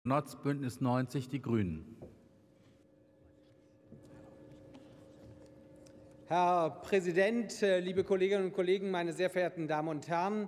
Notz, Bündnis 90, die Grünen. Herr Präsident, liebe Kolleginnen und Kollegen, meine sehr verehrten Damen und Herren!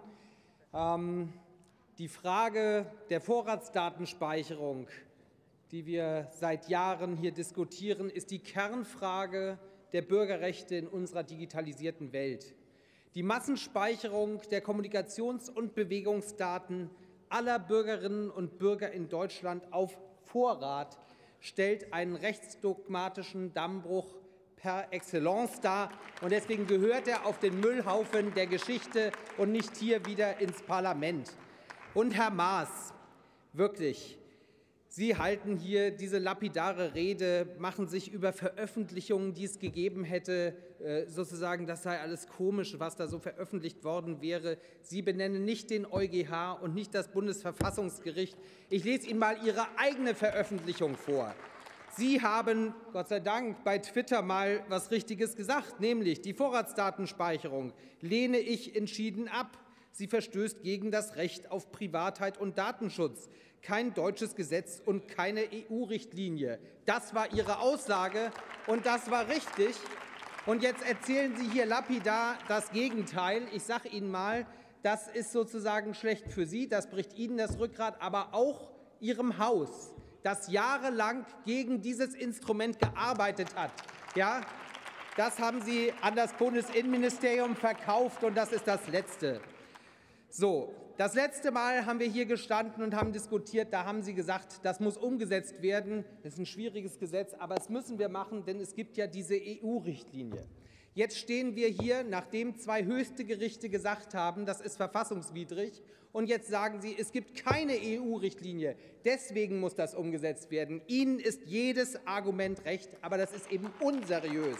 Die Frage der Vorratsdatenspeicherung, die wir seit Jahren hier diskutieren, ist die Kernfrage der Bürgerrechte in unserer digitalisierten Welt. Die Massenspeicherung der Kommunikations- und Bewegungsdaten aller Bürgerinnen und Bürger in Deutschland auf Vorrat stellt einen rechtsdogmatischen Dammbruch per excellence dar. Und deswegen gehört er auf den Müllhaufen der Geschichte und nicht hier wieder ins Parlament. Und Herr Maas, wirklich, Sie halten hier diese lapidare Rede, machen sich über Veröffentlichungen, die es gegeben hätte, sozusagen, das sei alles komisch, was da so veröffentlicht worden wäre. Sie benennen nicht den EuGH und nicht das Bundesverfassungsgericht. Ich lese Ihnen mal Ihre eigene Veröffentlichung vor. Sie haben, Gott sei Dank, bei Twitter mal was Richtiges gesagt, nämlich die Vorratsdatenspeicherung lehne ich entschieden ab. Sie verstößt gegen das Recht auf Privatheit und Datenschutz. Kein deutsches Gesetz und keine EU-Richtlinie. Das war Ihre Aussage, und das war richtig. Und jetzt erzählen Sie hier lapidar das Gegenteil. Ich sage Ihnen mal, das ist sozusagen schlecht für Sie, das bricht Ihnen das Rückgrat, aber auch Ihrem Haus, das jahrelang gegen dieses Instrument gearbeitet hat. Ja, das haben Sie an das Bundesinnenministerium verkauft, und das ist das Letzte. So, das letzte Mal haben wir hier gestanden und haben diskutiert. Da haben Sie gesagt, das muss umgesetzt werden. Das ist ein schwieriges Gesetz, aber das müssen wir machen, denn es gibt ja diese EU-Richtlinie. Jetzt stehen wir hier, nachdem 2 höchste Gerichte gesagt haben, das ist verfassungswidrig. Und jetzt sagen Sie, es gibt keine EU-Richtlinie. Deswegen muss das umgesetzt werden. Ihnen ist jedes Argument recht, aber das ist eben unseriös.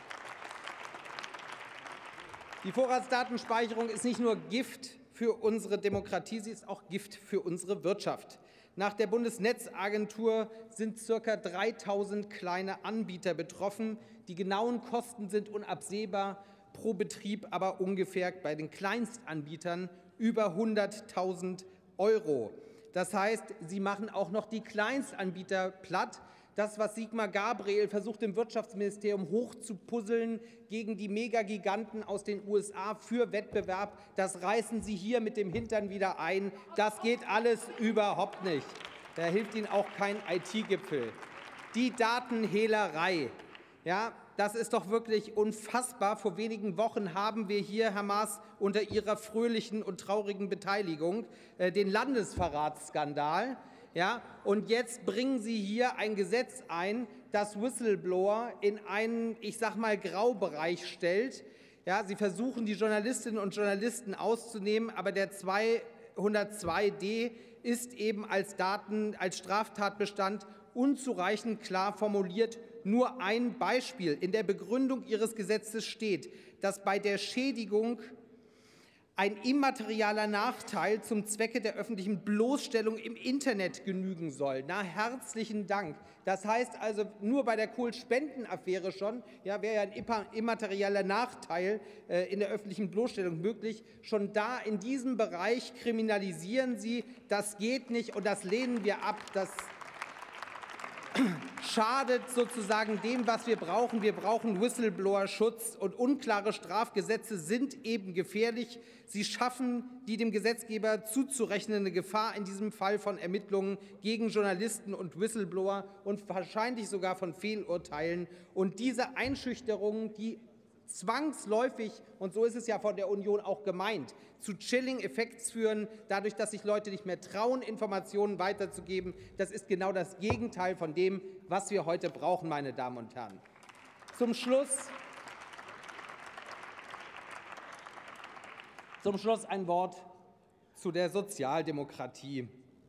Die Vorratsdatenspeicherung ist nicht nur Gift für unsere Demokratie, sie ist auch Gift für unsere Wirtschaft. Nach der Bundesnetzagentur sind ca. 3.000 kleine Anbieter betroffen. Die genauen Kosten sind unabsehbar, pro Betrieb aber ungefähr bei den Kleinstanbietern über 100.000 €. Das heißt, sie machen auch noch die Kleinstanbieter platt. Das, was Sigmar Gabriel versucht, im Wirtschaftsministerium hochzupuzzeln gegen die Megagiganten aus den USA für Wettbewerb, das reißen Sie hier mit dem Hintern wieder ein. Das geht alles überhaupt nicht. Da hilft Ihnen auch kein IT-Gipfel. Die Datenhehlerei, ja, das ist doch wirklich unfassbar. Vor wenigen Wochen haben wir hier, Herr Maas, unter Ihrer fröhlichen und traurigen Beteiligung den Landesverratsskandal. Ja, und jetzt bringen Sie hier ein Gesetz ein, das Whistleblower in einen, ich sag mal, Graubereich stellt. Ja, Sie versuchen, die Journalistinnen und Journalisten auszunehmen, aber der 202d ist eben als Straftatbestand unzureichend klar formuliert. Nur ein Beispiel. In der Begründung Ihres Gesetzes steht, dass bei der Schädigung ein immaterieller Nachteil zum Zwecke der öffentlichen Bloßstellung im Internet genügen soll. Na, herzlichen Dank. Das heißt also, nur bei der Kohl-Spenden-Affäre schon, ja, wäre ja ein immaterieller Nachteil in der öffentlichen Bloßstellung möglich. Schon da in diesem Bereich kriminalisieren Sie. Das geht nicht, und das lehnen wir ab. Das schadet sozusagen dem, was wir brauchen. Wir brauchen Whistleblower-Schutz, und unklare Strafgesetze sind eben gefährlich. Sie schaffen die dem Gesetzgeber zuzurechnende Gefahr, in diesem Fall von Ermittlungen gegen Journalisten und Whistleblower und wahrscheinlich sogar von Fehlurteilen. Und diese Einschüchterungen, die zwangsläufig, und so ist es ja von der Union auch gemeint, zu Chilling Effects führen, dadurch, dass sich Leute nicht mehr trauen, Informationen weiterzugeben. Das ist genau das Gegenteil von dem, was wir heute brauchen, meine Damen und Herren. Zum Schluss ein Wort zu der Sozialdemokratie.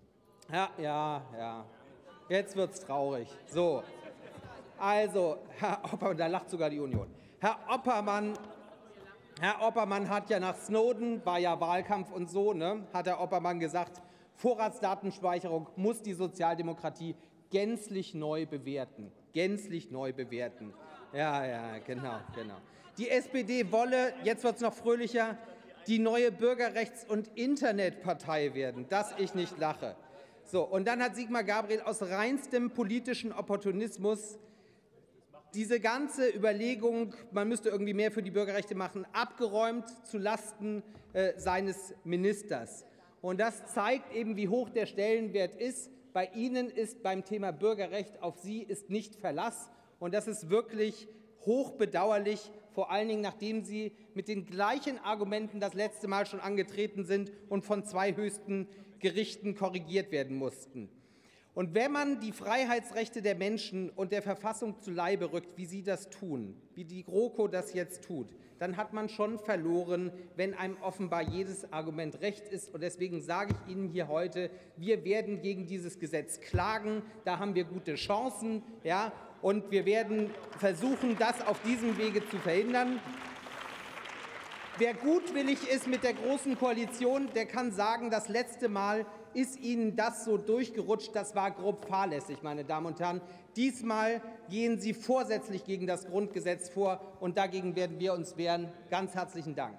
Ja, jetzt wird's traurig. So, also, Herr Oppermann, da lacht sogar die Union. Herr Oppermann hat ja nach Snowden, war ja Wahlkampf und so, ne, hat Herr Oppermann gesagt, Vorratsdatenspeicherung muss die Sozialdemokratie gänzlich neu bewerten. Gänzlich neu bewerten. Ja, genau. Die SPD wolle, jetzt wird es noch fröhlicher, die neue Bürgerrechts- und Internetpartei werden, dass ich nicht lache. So, und dann hat Sigmar Gabriel aus reinstem politischen Opportunismus diese ganze Überlegung, man müsste irgendwie mehr für die Bürgerrechte machen, abgeräumt zulasten seines Ministers. Und das zeigt eben, wie hoch der Stellenwert ist. Bei Ihnen ist beim Thema Bürgerrecht auf Sie ist nicht Verlass. Und das ist wirklich hochbedauerlich, vor allen Dingen, nachdem Sie mit den gleichen Argumenten das letzte Mal schon angetreten sind und von 2 höchsten Gerichten korrigiert werden mussten. Und wenn man die Freiheitsrechte der Menschen und der Verfassung zu Leibe rückt, wie Sie das tun, wie die GroKo das jetzt tut, dann hat man schon verloren, wenn einem offenbar jedes Argument recht ist. Und deswegen sage ich Ihnen hier heute, wir werden gegen dieses Gesetz klagen. Da haben wir gute Chancen, ja, und wir werden versuchen, das auf diesem Wege zu verhindern. Wer gutwillig ist mit der Großen Koalition, der kann sagen, das letzte Mal ist Ihnen das so durchgerutscht, das war grob fahrlässig, meine Damen und Herren. Diesmal gehen Sie vorsätzlich gegen das Grundgesetz vor, und dagegen werden wir uns wehren. Ganz herzlichen Dank.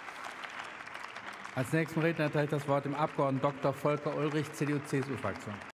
Als nächsten Redner erteilt das Wort dem Abgeordneten Dr. Volker Ulrich, CDU-CSU-Fraktion.